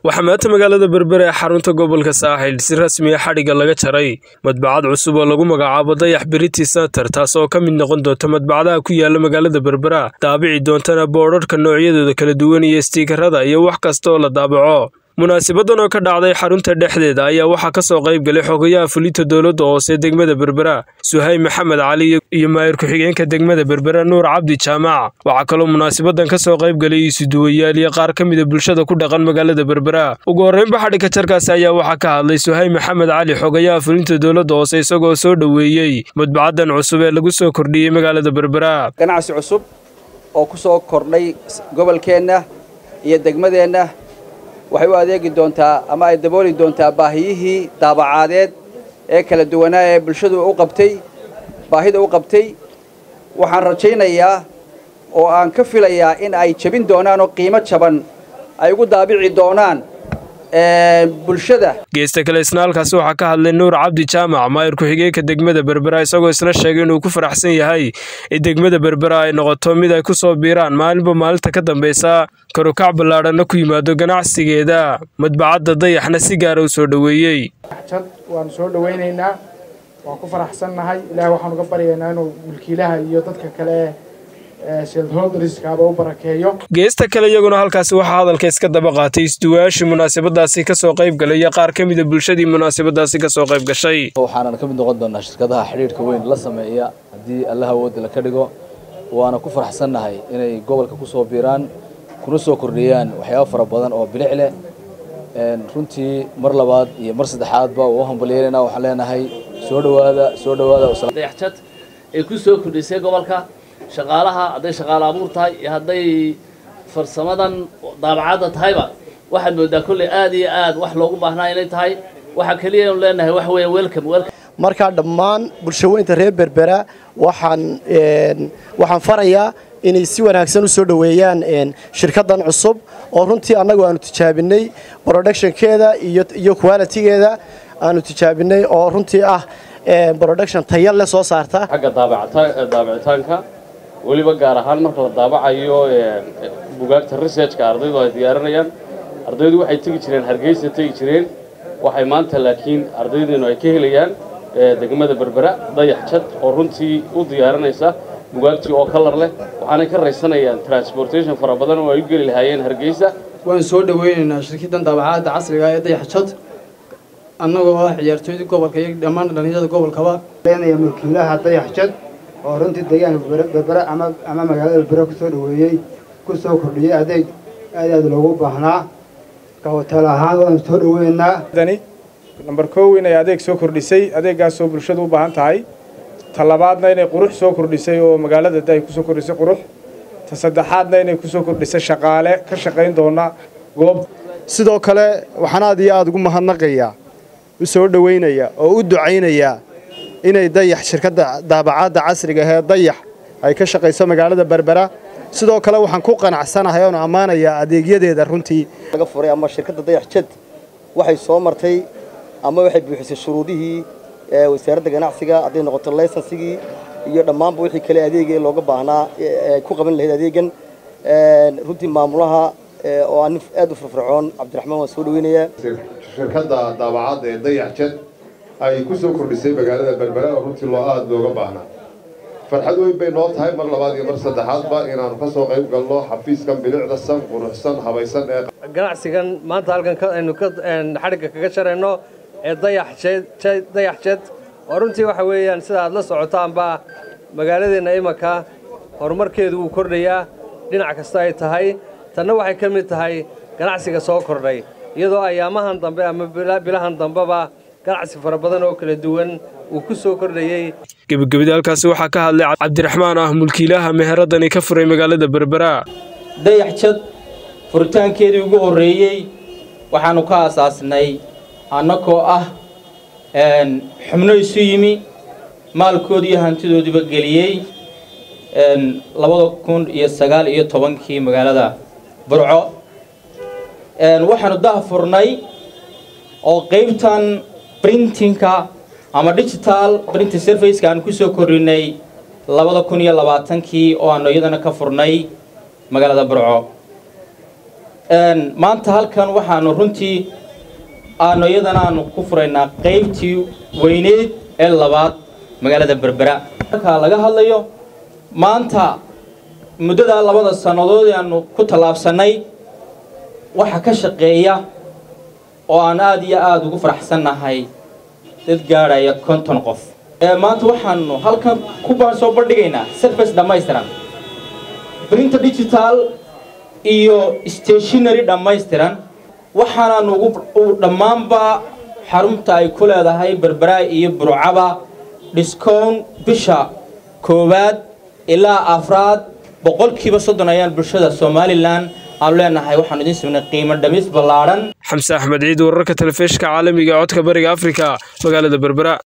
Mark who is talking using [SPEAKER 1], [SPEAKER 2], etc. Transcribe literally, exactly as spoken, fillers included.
[SPEAKER 1] waxaa maanta magaalada Berbera ee xarunta gobolka Saaxil si rasmi ah xadhiga laga jaray madbacad cusub oo lagu magacaabo Dayax British Center taas oo ka mid noqon doonta madbacadaha ku yaala magaalada Berbera daabici doontana boorarka noocyadooda kala duwan iyo stiikarada iyo wax kasta oo la daabaco. Munaasibadan oo ka dhacday xarunta dhexdeeda ayaa waxaa ka soo qayb galay xogayaha fulinta dowladda hoose degmada Berbera Suhay Maxamed Cali iyo maayir ku-xigeenka degmada Berbera Nuur Cabdi Jaamac. Waxaa kaloo munaasibadan ka soo qayb galay isuduwayaal iyo qaar ka mid ah bulshada ku dhaqan magaalada Berbera. Ugu horreynba xadhiga jarkaas ayaa waxaa ka hadlay Suhay Maxamed Cali xogayaha fulinta dowladda hoose isagoo soo dhaweeyay madbacadan cusub ee lagu soo kordhiyay magaalada Berbera.
[SPEAKER 2] Ganacsi cusub oo ku soo kordhay gobolkeena iyo degmadeena waxay u adeegi doontaa ama ay dabooli doontaa baahiyihii daabacadeed ee kala duwanaa ee bulshadu u qabtay baahida u qabtay waxaan rajaynayaa oo aan ka filayaa in ay jabin doonaan oo qiimo jaban ay ugu daabici doonaan ee bulshada.
[SPEAKER 1] Geesta kale isna halkaas waxaa ka hadlay Nuur Cabdi Jaamac maayir ku-xigeenka degmada Berbera isagoo isna sheegay inuu ku faraxsan yahay in degmada Berbera ay noqoto mid ay ku soo biiraan maalinba maalinta ka dambaysa kor u kac ballaadhana ku yimaado ganacsigeeda. Madbacadda Dayaxna si gaar ah u soo dhaweeyay.
[SPEAKER 3] waan soo dhaweynaynaa waan ku faraxsannahay ilaahay waxaan uga baryaynaa inuu mulkiilaha iyo dadka kale
[SPEAKER 1] geesta kale iyaguna halkaasi waxaa hadalka iska daba qaatay isduwayaashii munaasabadaasi ka soo qayb galay iyo qaar ka mid ah bulshadii munaasabadaasi ka soo qayb gashay.
[SPEAKER 4] waxaana ka mid noqon doonaa shirkadaha xiriirka weyn la sameeya haddii Allah awood la ka dhigo waana ku faraxsannahay inay gobolka ku soo biiraan kuna soo kordhiyaan waxyaabo fara badan oo bilic leh runtii mar labaad iyo mar saddexaadba oo hambalyeelina waxaan leenahay soo dhawaada soo dhawaada
[SPEAKER 5] Dayaxjad ee ku soo kordhisay gobolka shaqaalaha haday shaqaale abuur tahay iyo haday farsamadan daabacada tahayba waxaad moodaa kulli aad iyo aad wax loogu baahnaa inay tahay waxa kaliya oo leenahay wax weeye welcome welcome
[SPEAKER 6] marka dhammaan bulshooyinka reer Berbera waxaan waxaan farayaa inay si wanaagsan u soo dhaweeyaan shirkadan cusub oo runtii anagu aanu tijaabinay production-keeda iyo iyo quality-geeda aanu tijaabinay oo runtii ah production tayo leh soo saarta
[SPEAKER 7] xagga daabacata daabacitaanka waliba gaar ahaan marka la daabacayo buugaagta research-ka ardaydu ay diyaarinayaan ardaydu waxay tagi jireen Hargeysa tagi jireen waxay maanta laakiin ardaydeenu ay ka helayaan degmada Berbera Dayaxjad oo runtii u diyaarinaysa buugaagtii oo color leh waxaana ka raysanayaan transportation fara badan oo ay u gali lahaayeen Hargeysa.
[SPEAKER 8] waan soo dhaweynaynaa shirkaddan daabacada casriga ah ee Dayaxjad annagoo ah ciyaartooyda gobolka iyo dhammaan dhalinyarada gobolkaba
[SPEAKER 9] leenayaa mulkiilaha Dayaxjad oo runtii deegaanka Berbera ama ama magaalada Berbera ku soo dhaweeyay ku soo kordhiyay adeeg aad aad loogu baahnaa ka hotel ahaan waan soo dhaweynaa
[SPEAKER 3] dani number two inay adeeg soo kordhisay adeegaas oo bulshadu u baahan tahay talabaadna inay qurux soo kordhisay oo magaalada ay ku soo kordhisay qurux ta saddexaadna inay ku soo kordhisay shaqaale ka shaqeyn doona goob
[SPEAKER 6] sidoo kale waxaan aad iyo aad ugu mahadnaqayaa u soo dhaweynaya oo u ducaynaya inay Dayax shirkadda daabacada casriga ah ee Dayax ay ka shaqeyso magaalada Berbera sidoo kale waxaan ku qanacsanahay oo amaanaya adeegyadeeda runtii
[SPEAKER 10] laga furay ama shirkadda Dayaxjad waxay soo martay ama waxay buuxisay shuruudihii ee wasaaradda ganacsiga haday noqoto laysansigii iyo dhammaanba wixii kale adeegay looga baahnaa ay ku qaban lahayd adeegan runtii maamulaha oo aan aad u firfircoon Cabdiraxmaan waan soo dhaweynayaa
[SPEAKER 11] shirkadda daabacada ee Dayaxjad ay ku soo kordhisay magaalada Berbera oo runtii loo aad looga baahnaa farxad weyn bay noo tahay mar labaad iyo mar saddexaadba inaan ka soo qayb galno xafiiskan bilicda san quruxsan habaysan ee
[SPEAKER 12] ganacsigan maanta halkan ka aynu ka xadhiga kaga sharayno ee Dayaxjad Dayaxjad oo runtii waxa weeyaan sida aad la socotaanba magaaladeena imaka horumarkeedu uu kordhayaa dhinac kasta ay tahay tanna waxay ka mid tahay ganacsiga soo kordhay iyadoo ayaamahan dambe ama bilahan dambeba ganacsi fara badan oo kala duwan uu ku soo kordhayay.
[SPEAKER 1] gabagabada halkaasi waxaa ka hadlay Cabdiraxmaan ah mulkiilaha meheradani ka furay magaalada Berbera.
[SPEAKER 13] Dayaxjad furitaankeedii ugu horeeyay waxaanu ka aasaasnay annagoo ah xubno isu yimi maalkoodii iyo hantidoodiiba geliyey labada kun iyo sagaal iyo tobankii magaalada Burco waxaanu daha furnay oo qaybtan printingka ama digital printing service ka aan ku soo korinay labada kun iyo labaatankii oo aanu iyadana ka furnay magaalada Burco maanta halkan waxaanu runtii aanu iyadana aanu ku furaynaa qaybtii weyneed ee labaad magaalada Berbera marka laga hadlayo maanta muddada labada sanadood ee aanu ku talaabsanay waxa ka shaqeeya oo aan aad iyo aad ugu faraxsanahay dad gaaraya konton qof ee maanta waxaanu halkan ku baan soo bandhigaynaa service dhammaystiran printer digital iyo stationery dhammaystiran waxaana ugu dhamaanba xarunta ay ku leedahay Berbera iyo Burcaba discount bisha koowaad ilaa afraad boqolkiiba soddon ayaan bulshada Somaliland aan leenahay waxaan idin sameynay qiimo dhamis ballaaran
[SPEAKER 1] Xamse Axmed Ciid wararka telefishinka caalamiga codka bariga Afrika magaalada Berbera.